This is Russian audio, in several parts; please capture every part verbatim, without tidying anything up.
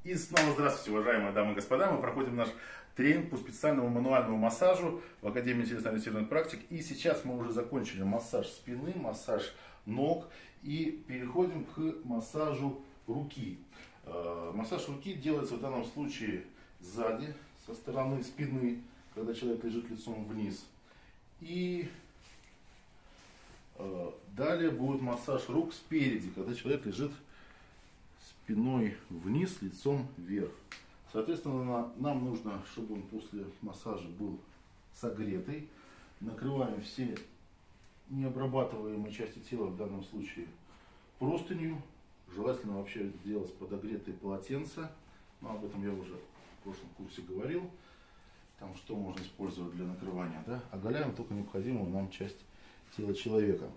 И снова здравствуйте, уважаемые дамы и господа. Мы проходим наш тренинг по специальному мануальному массажу в Академии телесно-ориентированных практик. И сейчас мы уже закончили массаж спины, массаж ног. И переходим к массажу руки. Массаж руки делается в данном случае сзади, со стороны спины, когда человек лежит лицом вниз. И далее будет массаж рук спереди, когда человек лежит спиной вниз, лицом вверх. Соответственно, нам нужно, чтобы он после массажа был согретый. Накрываем все необрабатываемые части тела, в данном случае простынью. Желательно вообще делать подогретые полотенца. Но об этом я уже в прошлом курсе говорил. Там что можно использовать для накрывания. Да? Оголяем только необходимую нам часть тела человека.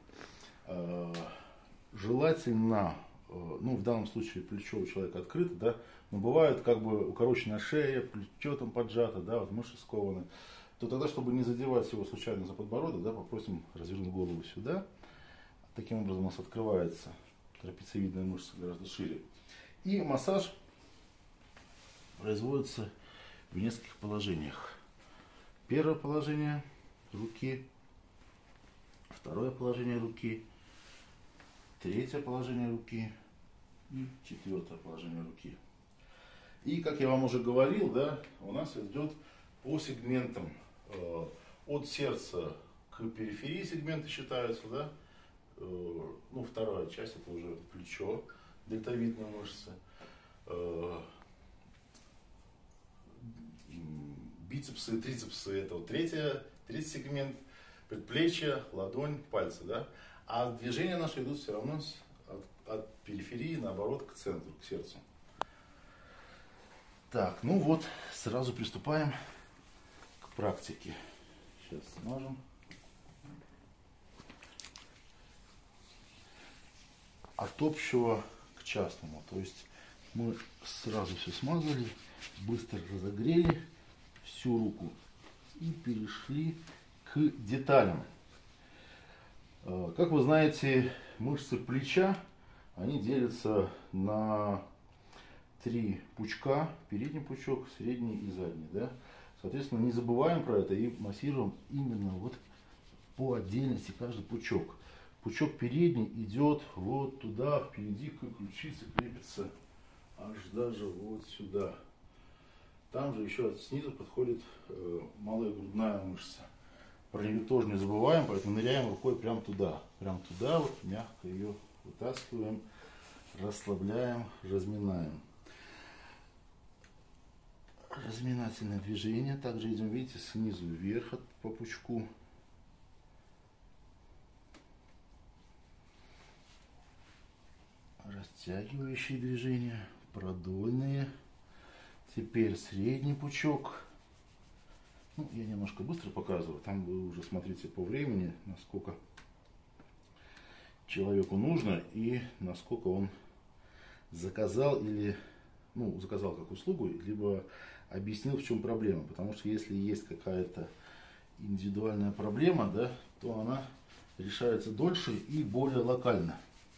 Желательно, ну в данном случае плечо у человека открыто, да, но бывает как бы укороченная шея, плечо там поджато, да, вот мышцы скованы, то тогда, чтобы не задевать его случайно за подбородок, да, попросим развернуть голову сюда. Таким образом у нас открывается трапециевидная мышца гораздо шире. И массаж производится в нескольких положениях. Первое положение руки, второе положение руки, третье положение руки и четвертое положение руки. И, как я вам уже говорил, да, у нас идет по сегментам э, от сердца к периферии сегменты считаются, да. Э, ну, вторая часть это уже плечо, дельтовидная мышца. Э, бицепсы и трицепсы это вот третья, третий сегмент, предплечье, ладонь, пальцы, да. А движения наши идут все равно от, от периферии, наоборот, к центру, к сердцу. Так, ну вот, сразу приступаем к практике. Сейчас смажем. От общего к частному. То есть мы сразу все смазали, быстро разогрели всю руку и перешли к деталям. Как вы знаете, мышцы плеча, они делятся на три пучка: передний пучок, средний и задний. Да? Соответственно, не забываем про это и массируем именно вот по отдельности каждый пучок. Пучок передний идет вот туда, впереди к ключице крепится аж даже вот сюда. Там же еще снизу подходит э, малая грудная мышца. Про нее тоже не забываем, поэтому ныряем рукой прямо туда. Прямо туда, вот мягко ее вытаскиваем, расслабляем, разминаем. Разминательное движение. Также идем, видите, снизу вверх по пучку. Растягивающие движения, продольные. Теперь средний пучок. Ну, я немножко быстро показываю, там вы уже смотрите по времени, насколько человеку нужно и насколько он заказал или, ну, заказал как услугу, либо объяснил, в чем проблема. Потому что если есть какая-то индивидуальная проблема, да, то она решается дольше и более локально.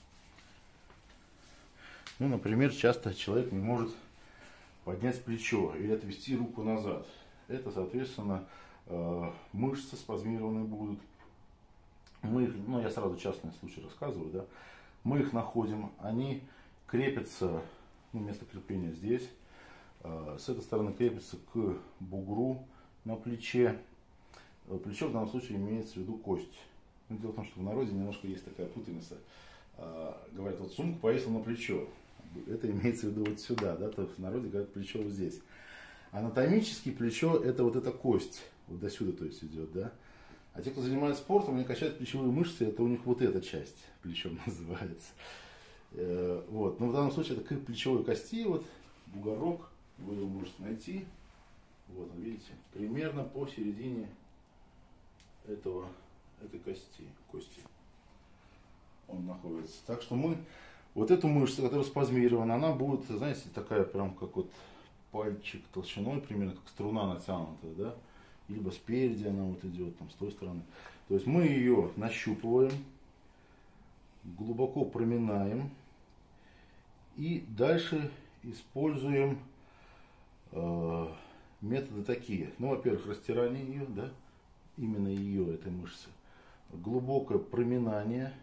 Ну, например, часто человек не может поднять плечо или отвести руку назад. Это, соответственно, мышцы спазмированные будут. Мы их, ну, я сразу частный случай рассказываю, да. Мы их находим, они крепятся, ну, место крепления здесь. С этой стороны крепятся к бугру на плече. Плечо в данном случае имеется в виду кость. Но дело в том, что в народе немножко есть такая путаница. Говорят, вот сумку повесил на плечо. Это имеется в виду вот сюда, да, то в народе говорят плечо вот здесь. Анатомически плечо это вот эта кость, вот до сюда, то есть идет, да. А те, кто занимается спортом, они качают плечевые мышцы, это у них вот эта часть плечом называется. Э, вот. Но в данном случае это к плечевой кости, вот бугорок, вы его можете найти. Вот, видите, примерно посередине этого, этой кости, кости он находится. Так что мы вот эту мышцу, которая спазмирована, она будет, знаете, такая прям как вот пальчик толщиной, примерно как струна натянутая, да, либо спереди она вот идет, там, с той стороны. То есть мы ее нащупываем, глубоко проминаем и дальше используем э, методы такие. Ну, во-первых, растирание ее, да, именно ее, этой мышцы. Глубокое проминание.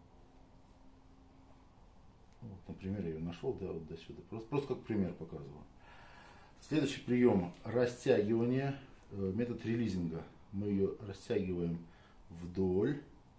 Вот, например, я ее нашел, да, вот до сюда. Просто, просто как пример показываю. Следующий прием – растягивание, э, метод релизинга. Мы ее растягиваем вдоль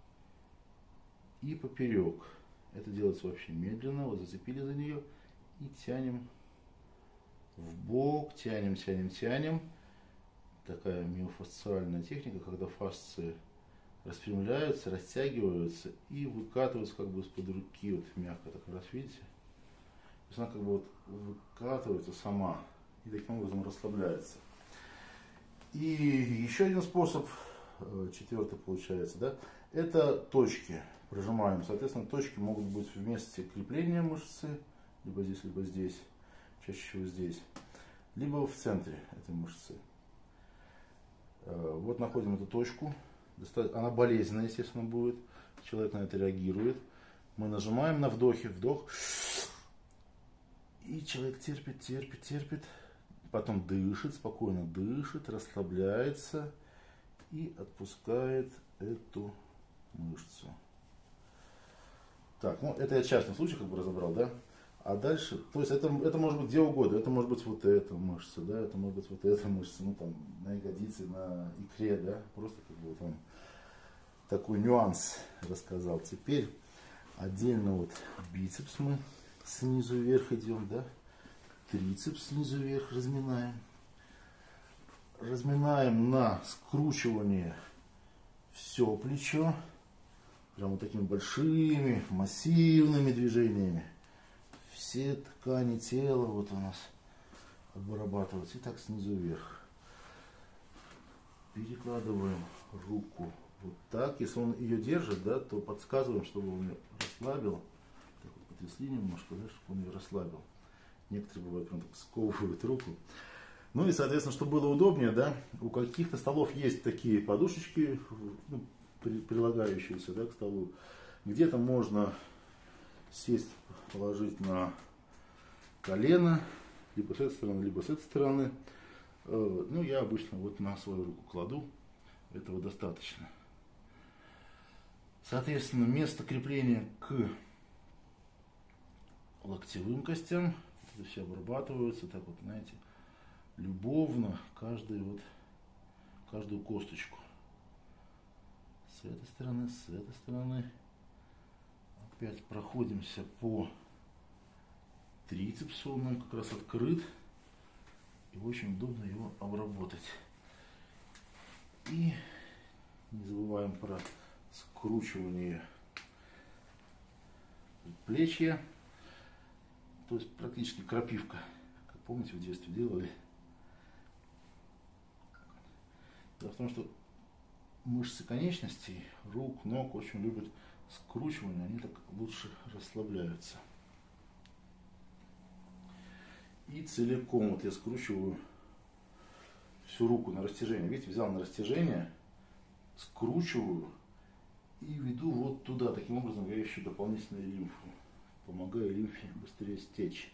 и поперек. Это делается вообще медленно. Вот зацепили за нее и тянем в бок, тянем, тянем, тянем. Такая миофасциальная техника, когда фасции распрямляются, растягиваются и выкатываются как бы из-под руки, вот мягко так раз, видите? То есть она как бы вот выкатывается сама и таким образом расслабляется. И еще один способ, четвертый получается, да, это точки. Прожимаем. Соответственно, точки могут быть в месте крепления мышцы, либо здесь, либо здесь, чаще всего здесь, либо в центре этой мышцы. Вот находим эту точку. Она болезненная, естественно, будет. Человек на это реагирует. Мы нажимаем на вдохе, вдох. И человек терпит, терпит, терпит. Потом дышит, спокойно дышит, расслабляется и отпускает эту мышцу. Так, ну это я частный случай как бы разобрал, да? А дальше, то есть это, это может быть где угодно, это может быть вот эта мышца, да, это может быть вот эта мышца, ну там на ягодице, на икре, да, просто как бы вот он такой нюанс рассказал. Теперь отдельно вот бицепс мы снизу вверх идем, да, трицепс снизу вверх разминаем, разминаем на скручивание все плечо, прям вот такими большими массивными движениями. Все ткани тела вот у нас обрабатываются. И так снизу вверх. Перекладываем руку вот так. Если он ее держит, да, то подсказываем, чтобы он ее расслабил. Так вот потрясли немножко, да, чтобы он ее расслабил. Некоторые бывают прям так сковывают руку. Ну и, соответственно, чтобы было удобнее, да, у каких-то столов есть такие подушечки, ну, при, прилагающиеся, да, к столу. Где-то можно сесть, положить на колено, либо с этой стороны, либо с этой стороны. Ну, я обычно вот на свою руку кладу, этого достаточно. Соответственно, место крепления к локтевым костям, это все обрабатываются, так вот, знаете, любовно, каждую вот, каждую косточку. С этой стороны, с этой стороны. Опять проходимся по трицепсу, он как раз открыт. И очень удобно его обработать. И не забываем про скручивание предплечья. То есть практически крапивка. Как помните, в детстве делали. Дело в том, что мышцы конечностей, рук, ног очень любят скручивание, они так лучше расслабляются. И целиком вот я скручиваю всю руку на растяжение. Видите, взял на растяжение, скручиваю и веду вот туда. Таким образом я ищу дополнительную лимфу. Помогаю лимфе быстрее стечь.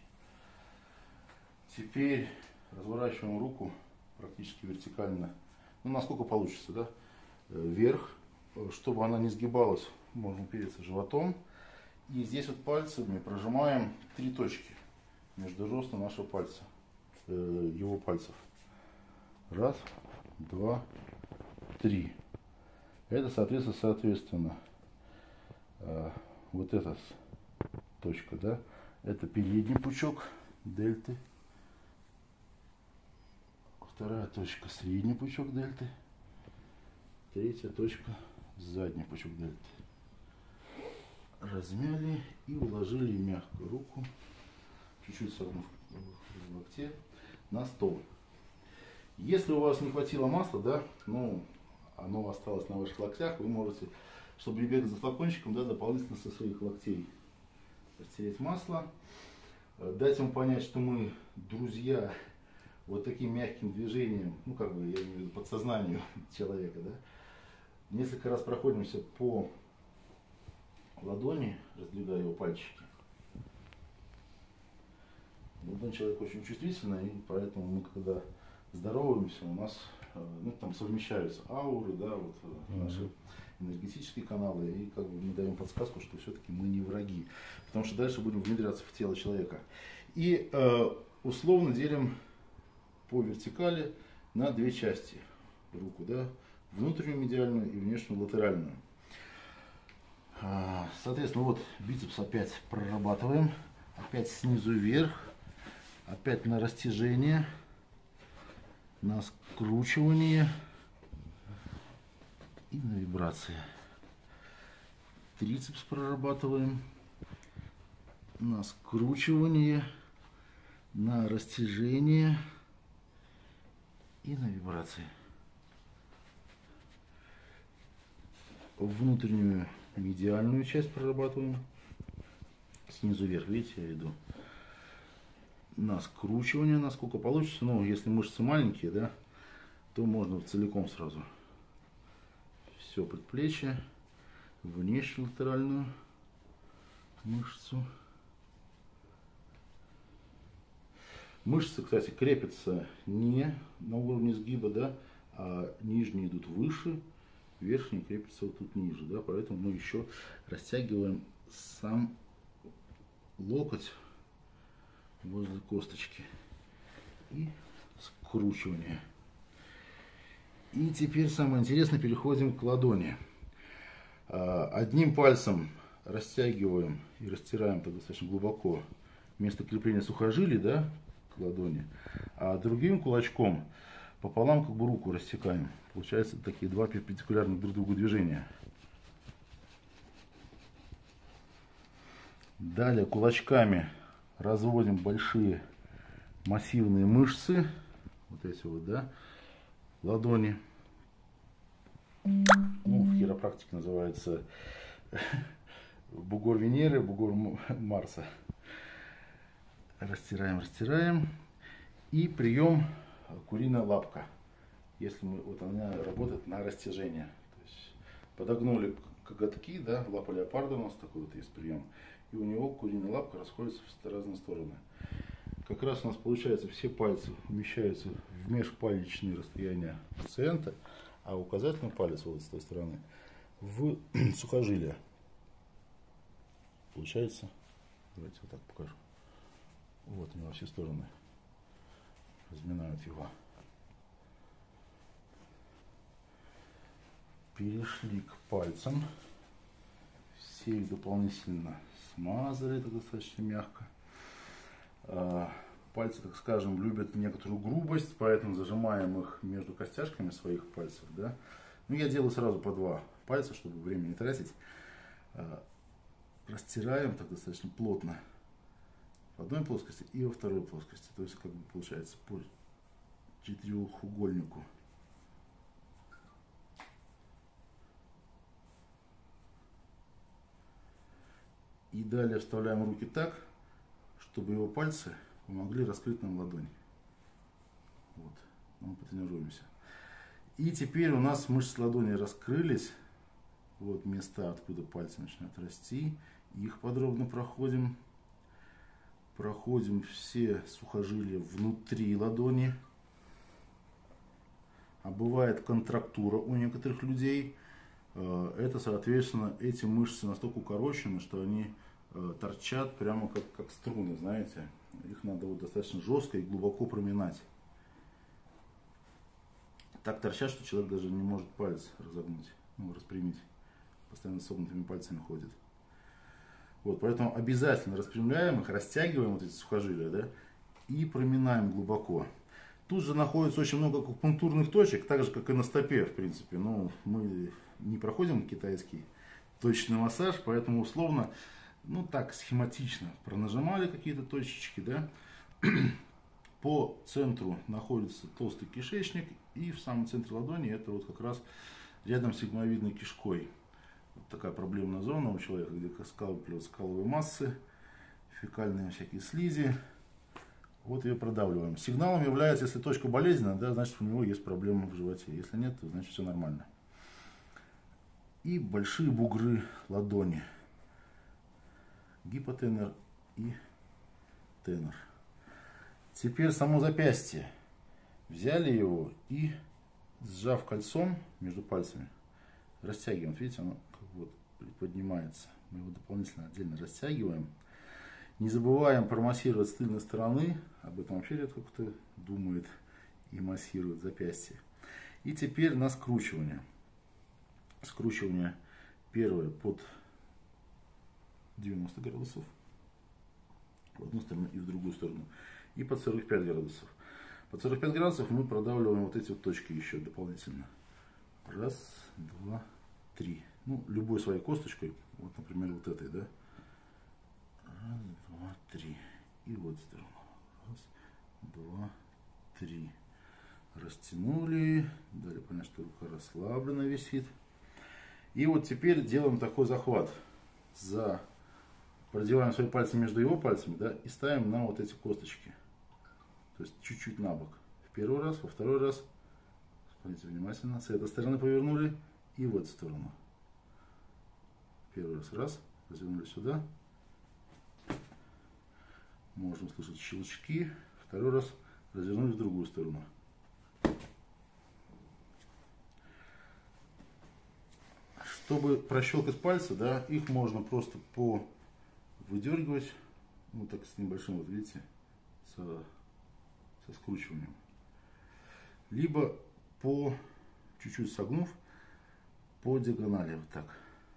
Теперь разворачиваем руку практически вертикально. Ну, насколько получится, да? Вверх. Чтобы она не сгибалась, можно упереться животом. И здесь вот пальцами прожимаем три точки между жестом нашего пальца, э, его пальцев. Раз, два, три. Это, соответственно, соответственно, э, вот эта точка, да, это передний пучок дельты. Вторая точка средний пучок дельты. Третья точка задний пучок дельты. Размяли и уложили мягко руку, чуть-чуть согнув в локте, на стол. Если у вас не хватило масла, да, ну, оно осталось на ваших локтях, вы можете, чтобы не бегать за флакончиком, да, дополнительно со своих локтей растереть масло, дать ему понять, что мы друзья, вот таким мягким движением, ну, как бы, я имею в виду, подсознанию человека, да, несколько раз проходимся по ладони, раздвигая его пальчики. Ладонь человека очень чувствительная, и поэтому мы, когда здороваемся, у нас ну, там совмещаются ауры, да, вот mm-hmm. наши энергетические каналы, и как бы мы даем подсказку, что все-таки мы не враги, потому что дальше будем внедряться в тело человека. И э, условно делим по вертикали на две части руку, да, внутреннюю медиальную и внешнюю латеральную. Соответственно, вот бицепс опять прорабатываем, опять снизу вверх, опять на растяжение, на скручивание и на вибрации. Трицепс прорабатываем, на скручивание, на растяжение и на вибрации. Внутреннюю медиальную часть прорабатываем, снизу вверх, видите, я иду. На скручивание, насколько получится. Ну, если мышцы маленькие, да, то можно целиком сразу. Все предплечье, внешнюю латеральную мышцу. Мышцы, кстати, крепятся не на уровне сгиба, да, а нижние идут выше, верхние крепятся вот тут ниже, да, поэтому мы еще растягиваем сам локоть возле косточки и скручивание. И теперь самое интересное, переходим к ладони. Одним пальцем растягиваем и растираем так достаточно глубоко место крепления сухожилий, да, к ладони, а другим кулачком пополам как бы руку рассекаем. Получается такие два перпендикулярных друг другу движения. Далее кулачками разводим большие массивные мышцы, вот эти вот, да, ладони. Ну, в хиропрактике называется бугор Венеры, бугор Марса. Растираем, растираем. И прием куриная лапка. Если мы, вот она работает на растяжение. То есть подогнули коготки, да, лапа леопарда у нас такой вот есть прием. И у него куриная лапка расходится в разные стороны. Как раз у нас получается все пальцы умещаются в межпалечные расстояния пациента, а указательный палец вот с той стороны в сухожилие. Получается, давайте вот так покажу. Вот у него во все стороны разминают его. Перешли к пальцам. Все их дополнительно смазали, это достаточно мягко. Пальцы, так скажем, любят некоторую грубость, поэтому зажимаем их между костяшками своих пальцев, да. Ну, я делаю сразу по два пальца, чтобы время не тратить. Растираем так достаточно плотно в одной плоскости и во второй плоскости. То есть, как бы получается по четырехугольнику. И далее вставляем руки так, чтобы его пальцы помогли раскрыть нам ладонь. Вот, мы потренируемся. И теперь у нас мышцы ладони раскрылись. Вот места, откуда пальцы начинают расти. Их подробно проходим. Проходим все сухожилия внутри ладони. А бывает контрактура у некоторых людей. Это, соответственно, эти мышцы настолько укорочены, что они торчат прямо как, как струны, знаете. Их надо вот достаточно жестко и глубоко проминать. Так торчат, что человек даже не может палец разогнуть, ну, распрямить. Постоянно согнутыми пальцами ходит. Вот, поэтому обязательно распрямляем их, растягиваем вот эти сухожилия, да, и проминаем глубоко. Тут же находится очень много акупунктурных точек, так же, как и на стопе, в принципе. Но мы не проходим китайский точечный массаж, поэтому условно, ну так, схематично пронажимали какие-то точечки, да. По центру находится толстый кишечник, и в самом центре ладони это вот как раз рядом с сигмовидной кишкой. Вот такая проблемная зона у человека, где скапливаются каловые массы, фекальные всякие слизи. Вот ее продавливаем. Сигналом является, если точка болезненная, да, значит у него есть проблема в животе. Если нет, то значит все нормально. И большие бугры ладони. Гипотенор и тенор. Теперь само запястье. Взяли его и, сжав кольцом между пальцами, растягиваем. Видите, оно как бы вот приподнимается. Мы его дополнительно отдельно растягиваем. Не забываем промассировать с тыльной стороны. Об этом вообще редко кто думает и массирует запястье. И теперь на скручивание. Скручивание первое под девяносто градусов в одну сторону и в другую сторону. И под сорок пять градусов. Под сорок пять градусов мы продавливаем вот эти вот точки еще дополнительно. Раз, два, три. Ну, любой своей косточкой. Вот, например, вот этой, да. Раз, два, три. И вот сторону. Раз, два, три. Растянули. Дали понять, что рука расслабленно висит. И вот теперь делаем такой захват. За... Продеваем свои пальцы между его пальцами, да, и ставим на вот эти косточки. То есть чуть-чуть на бок. В первый раз, во второй раз. Смотрите внимательно. С этой стороны повернули и в эту сторону. Первый раз раз. Развернули сюда. Можем слышать щелчки. Второй раз развернули в другую сторону. Чтобы прощелкать пальцы, да, их можно просто по выдергивать, ну так с небольшим, вот видите, со, со скручиванием. Либо по чуть-чуть согнув по диагонали, вот так.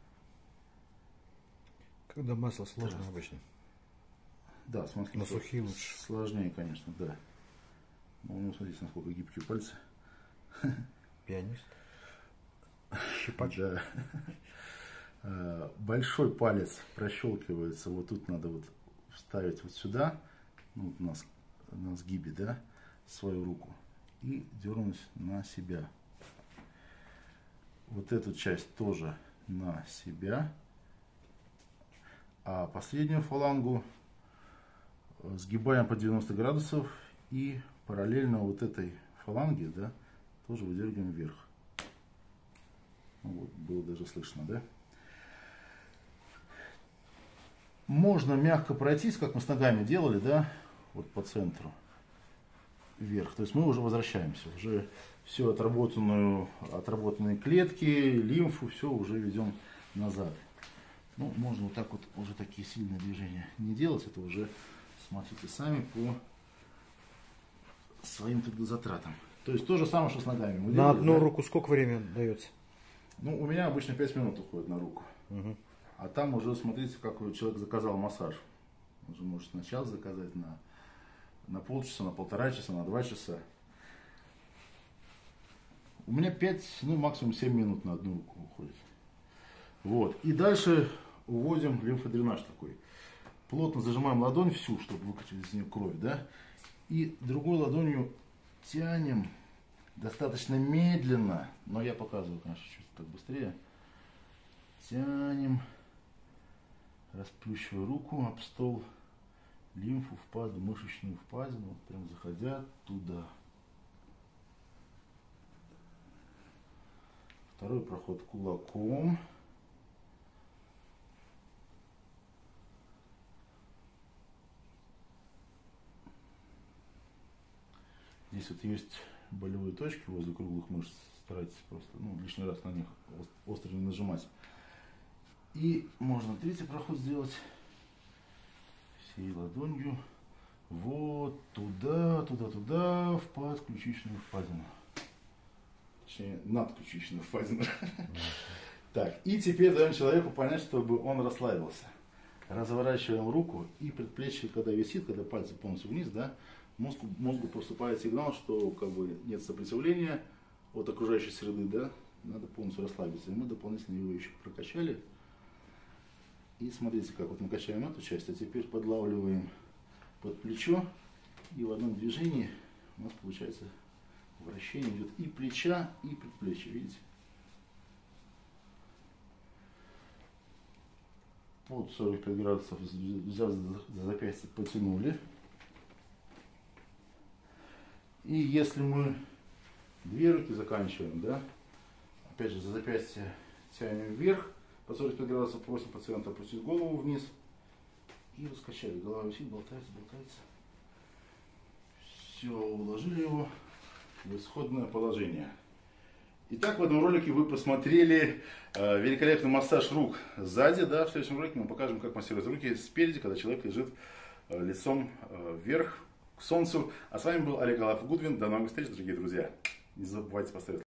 Когда масло сложно обычно. Да, с маслом на сухие лучше. Сложнее, конечно, да. Ну, смотрите, насколько гибкие пальцы. Пианист. Щипач. Да. Большой палец прощелкивается. Вот тут надо вот вставить вот сюда, ну, на, на сгибе, да, свою руку. И дернуть на себя. Вот эту часть тоже на себя. А последнюю фалангу сгибаем по девяносто градусов и параллельно вот этой фаланге, да, тоже выдергиваем вверх. Вот, было даже слышно, да? Можно мягко пройтись, как мы с ногами делали, да, вот по центру вверх. То есть мы уже возвращаемся, уже все отработанную, отработанные клетки, лимфу, все уже ведем назад. Ну, можно вот так вот уже такие сильные движения не делать, это уже смотрите сами по своим трудозатратам. То есть то же самое, что с ногами. Мы на делали, одну да? руку сколько времени дается? Ну, у меня обычно пять минут уходит на руку. Угу. А там уже смотрите, как человек заказал массаж. Он же может сначала заказать на, на полчаса, на полтора часа, на два часа. У меня пять, ну максимум семь минут на одну руку уходит. Вот. И дальше уводим лимфодренаж такой. Плотно зажимаем ладонь всю, чтобы выкачать из нее кровь, да. И другой ладонью тянем достаточно медленно, но я показываю, конечно, чуть так быстрее. Тянем, расплющивая руку об стол, лимфу, впадину, мышечную впадину, вот прям заходя туда. Второй проход кулаком. Здесь вот есть болевые точки возле круглых мышц. Старайтесь просто, ну, лишний раз на них остро не нажимать. И можно третий проход сделать всей ладонью. Вот туда, туда, туда, в подключичную впадину. Точнее, надключичную впадину. Так, и теперь даем человеку понять, чтобы он расслабился. Разворачиваем руку, и предплечье, когда висит, когда пальцы полностью вниз, да, мозгу, мозгу поступает сигнал, что как бы нет сопротивления от окружающей среды, да, надо полностью расслабиться. И мы дополнительно его еще прокачали. И смотрите, как вот мы качаем эту часть, а теперь подлавливаем под плечо, и в одном движении у нас получается вращение идет и плеча, и предплечья, видите? Под сорок пять градусов взяв за запястье, потянули. И если мы две руки заканчиваем, да, опять же за запястье тянем вверх, по сорок пять градусов просим пациента опустить голову вниз и раскачали. Голова висит, болтается, болтается. Все, уложили его в исходное положение. Итак, в этом ролике вы посмотрели э, великолепный массаж рук сзади. Да, в следующем ролике мы покажем, как массировать руки спереди, когда человек лежит э, лицом э, вверх к солнцу. А с вами был Олег Алаф Гудвин. До новых встреч, дорогие друзья. Не забывайте поставить